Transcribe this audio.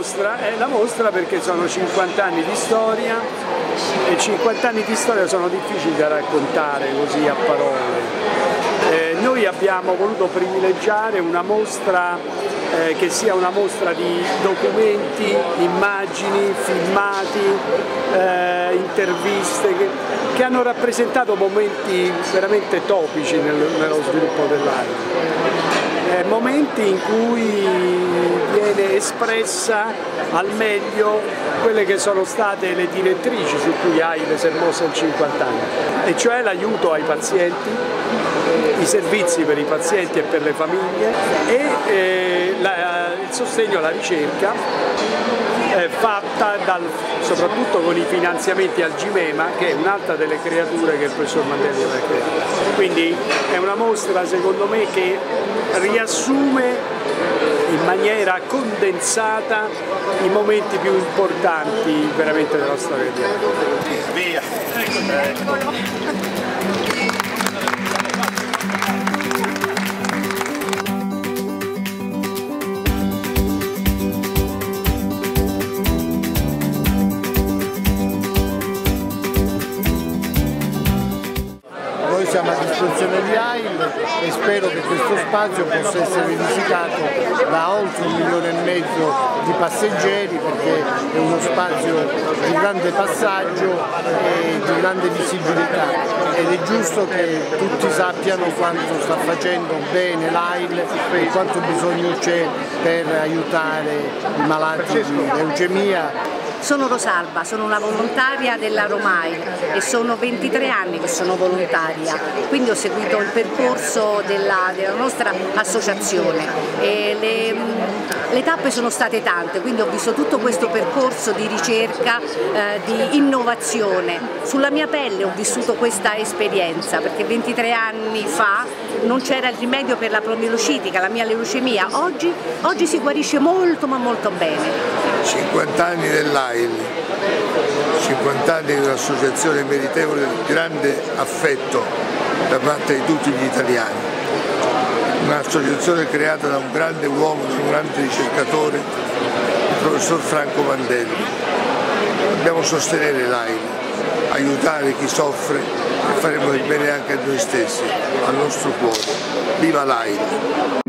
mostra perché sono 50 anni di storia e 50 anni di storia sono difficili da raccontare così a parole. Noi abbiamo voluto privilegiare una mostra che sia una mostra di documenti, immagini, filmati, interviste che hanno rappresentato momenti veramente topici nello sviluppo dell'arte. Momenti in cui viene espressa al meglio quelle che sono state le direttrici su cui AIL si è mossa in 50 anni, e cioè l'aiuto ai pazienti, i servizi per i pazienti e per le famiglie e il sostegno alla ricerca fatta soprattutto con i finanziamenti al GIMEMA, che è un'altra delle creature che il professor Mandelli aveva creato. Quindi è una mostra secondo me che riassume in maniera condensata i momenti più importanti veramente della storia di AIL. Via! Eccolo! Noi siamo a disposizione di AIL e spero che questo spazio possa essere visitato da oltre 1,5 milioni di passeggeri, perché è uno spazio di grande passaggio e di grande visibilità, ed è giusto che tutti sappiano quanto sta facendo bene l'AIL e quanto bisogno c'è per aiutare i malati di leucemia. Sono Rosalba, sono una volontaria della Romail e sono 23 anni che sono volontaria, quindi ho seguito il percorso della nostra associazione e le tappe sono state tante, quindi ho visto tutto questo percorso di ricerca, di innovazione. Sulla mia pelle ho vissuto questa esperienza, perché 23 anni fa non c'era il rimedio per la polimielocitica, la mia leucemia. Oggi si guarisce molto ma molto bene. 50 anni dell'AIL, 50 anni di un'associazione meritevole di grande affetto da parte di tutti gli italiani, un'associazione creata da un grande uomo, da un grande ricercatore, il professor Franco Mandelli. Dobbiamo sostenere l'AIL, aiutare chi soffre e faremo del bene anche a noi stessi, al nostro cuore. Viva l'AIL!